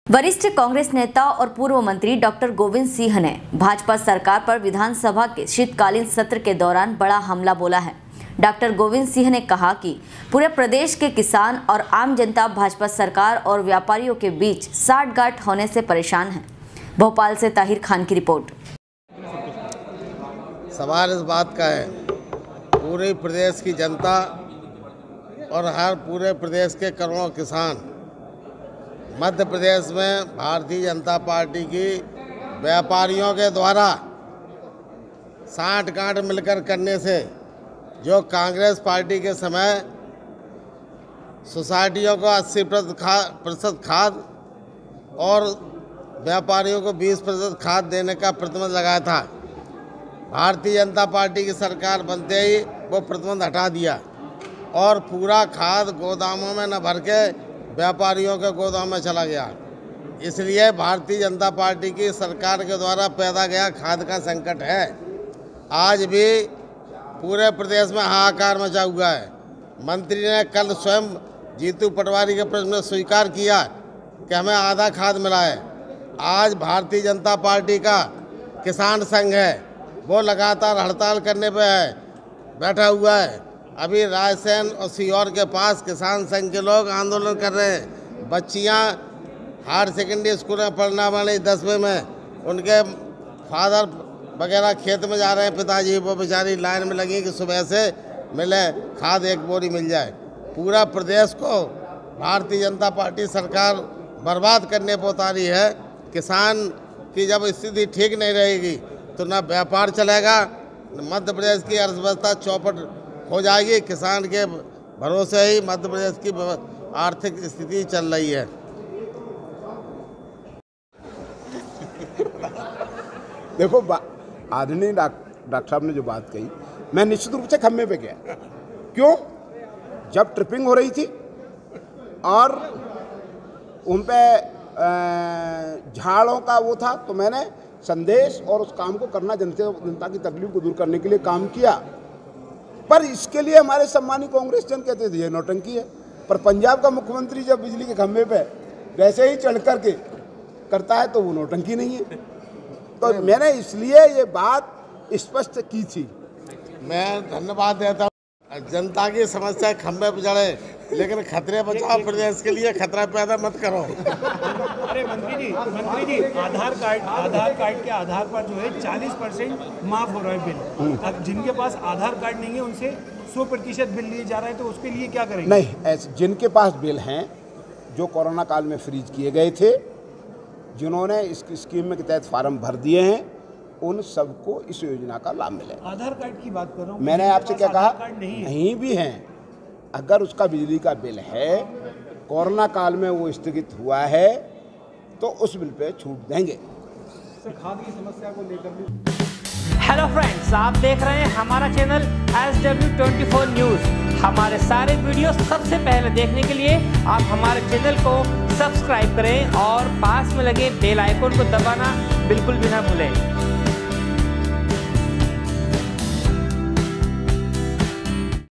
वरिष्ठ कांग्रेस नेता और पूर्व मंत्री डॉक्टर गोविंद सिंह ने भाजपा सरकार पर विधानसभा के शीतकालीन सत्र के दौरान बड़ा हमला बोला है। डॉक्टर गोविंद सिंह ने कहा कि पूरे प्रदेश के किसान और आम जनता भाजपा सरकार और व्यापारियों के बीच साठगांठ होने से परेशान है। भोपाल से ताहिर खान की रिपोर्ट। सवाल इस बात का है, पूरे प्रदेश की जनता और हर पूरे प्रदेश के करोड़ों किसान मध्य प्रदेश में भारतीय जनता पार्टी की व्यापारियों के द्वारा साठगांठ मिलकर करने से जो कांग्रेस पार्टी के समय सोसाइटियों को 80% खाद और व्यापारियों को 20% खाद देने का प्रतिबंध लगाया था, भारतीय जनता पार्टी की सरकार बनते ही वो प्रतिबंध हटा दिया और पूरा खाद गोदामों में न भर के व्यापारियों के गोदाम में चला गया। इसलिए भारतीय जनता पार्टी की सरकार के द्वारा पैदा गया खाद का संकट है। आज भी पूरे प्रदेश में हाहाकार मचा हुआ है। मंत्री ने कल स्वयं जीतू पटवारी के प्रश्न में स्वीकार किया कि हमें आधा खाद मिला है। आज भारतीय जनता पार्टी का किसान संघ है, वो लगातार हड़ताल करने पे बैठा हुआ है। अभी रायसेन और सीहोर के पास किसान संघ के लोग आंदोलन कर रहे हैं। बच्चियां हायर सेकेंडरी स्कूल में पढ़ने वाली 10वीं में, उनके फादर वगैरह खेत में जा रहे हैं, पिताजी वो बेचारी लाइन में लगी कि सुबह से मिले खाद, एक बोरी मिल जाए। पूरा प्रदेश को भारतीय जनता पार्टी सरकार बर्बाद करने पर उतारी है। किसान की जब स्थिति ठीक नहीं रहेगी तो न व्यापार चलेगा, मध्य प्रदेश की अर्थव्यवस्था चौपट हो जाएगी। किसान के भरोसे ही मध्य प्रदेश की आर्थिक स्थिति चल रही है। देखो, आदरणीय डॉक्टर साहब ने जो बात कही, मैं निश्चित रूप से खम्मे पे गया। क्यों? जब ट्रिपिंग हो रही थी और उन पे झाड़ों का वो था, तो मैंने संदेश और उस काम को करना, जनता की तकलीफ को दूर करने के लिए काम किया। पर इसके लिए हमारे सम्मानित कांग्रेस जन कहते थे ये नौटंकी है। पर पंजाब का मुख्यमंत्री जब बिजली के खंभे पे वैसे ही चढ़ करके करता है तो वो नौटंकी नहीं है। तो मैंने इसलिए ये बात स्पष्ट की थी। मैं धन्यवाद देता हूँ। जनता की समस्या खंभे पर चढ़े, लेकिन खतरे बचाओ, प्रदेश के लिए खतरा पैदा मत करो। अरे मंत्री जी, आधार कार्ड के आधार पर जो है 40% माफ हो रहा है बिल। अब जिनके पास आधार कार्ड नहीं है उनसे 100% बिल लिए जा रहा है, तो उसके लिए क्या करेंगे? नहीं, ऐसे जिनके पास बिल हैं, जो कोरोना काल में फ्रीज किए गए थे, जिन्होंने इस स्कीम के तहत फार्म भर दिए हैं, उन सबको इस योजना का लाभ मिलेगा। आधार कार्ड की बात कर रहा हूँ। मैंने आपसे क्या कहा? नहीं भी हैं, अगर उसका बिजली का बिल है, कोरोना काल में वो स्थगित हुआ है, तो उस बिल पे छूट देंगे। खाद की समस्या को लेकर भी। हेलो फ्रेंड्स, आप देख रहे हैं हमारा चैनल SW24 न्यूज़। हमारे सारे वीडियो सबसे पहले देखने के लिए आप हमारे चैनल को सब्सक्राइब करें और पास में लगे बेल आइकन को दबाना बिल्कुल भी ना भूलें।